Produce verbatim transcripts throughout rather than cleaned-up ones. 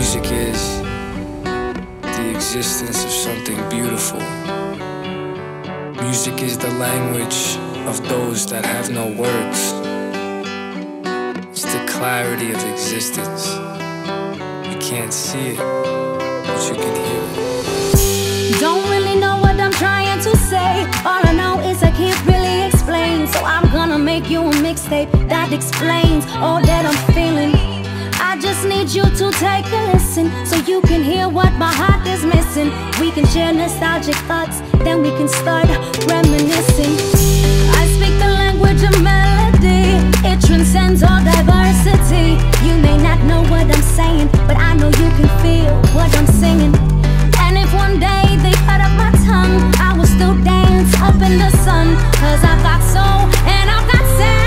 Music is the existence of something beautiful. Music is the language of those that have no words. It's the clarity of existence. You can't see it, but you can hear it. Don't really know what I'm trying to say. All I know is I can't really explain. So I'm gonna make you a mixtape that explains all that I'm feeling. I just need you to take a listen, so you can hear what my heart is missing. We can share nostalgic thoughts, then we can start reminiscing. I speak the language of melody. It transcends all diversity. You may not know what I'm saying, but I know you can feel what I'm singing. And if one day they cut up my tongue, I will still dance up in the sun. Cause I've got soul and I've got sound.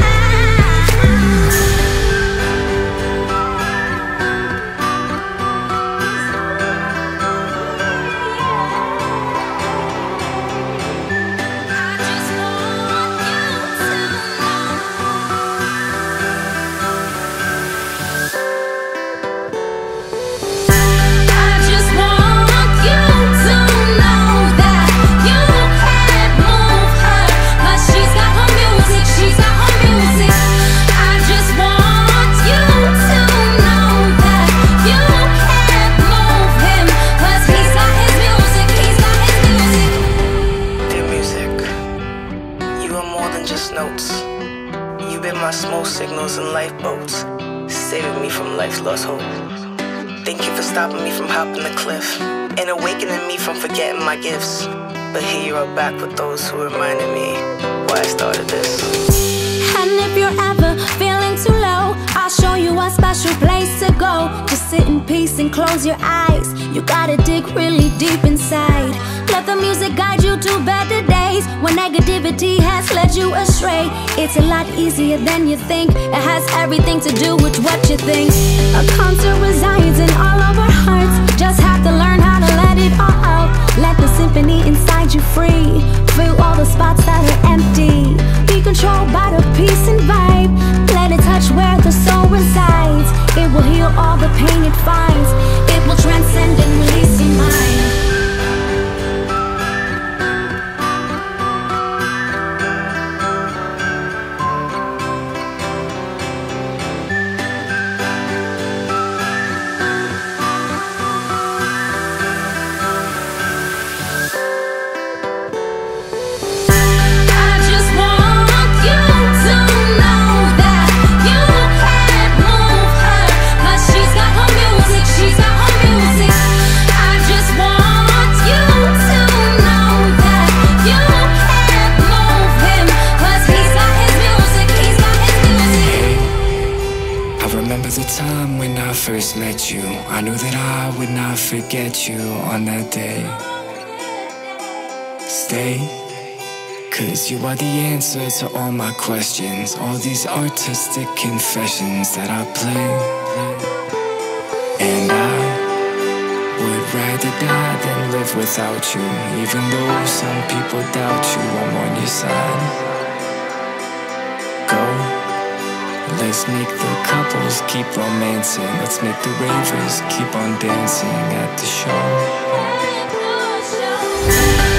Notes. You've been my smoke signals and lifeboats, saving me from life's lost hope. Thank you for stopping me from hopping the cliff and awakening me from forgetting my gifts. But here you are back with those who reminded me why I started this. And if you're ever feeling too low, I'll show you a special place to go. Just sit in peace and close your eyes. You gotta dig really deep inside. Let the music guide you to better days. When negativity has led you astray, it's a lot easier than you think. It has everything to do with what you think. A concert resides in all of our hearts. Just have to learn how to let it all out. Let the symphony inside you free. Fill all the spots that are empty. Be controlled by the peace and vibe. Let it touch where the soul resides. It will heal all the pain it finds. It will transcend and release your mind. The time when I first met you, I knew that I would not forget you on that day. Stay, cause you are the answer to all my questions, all these artistic confessions that I play. And I would rather die than live without you, even though some people doubt you, I'm on your side. Go. Let's make the couples keep romancing. Let's make the ravers keep on dancing at the show.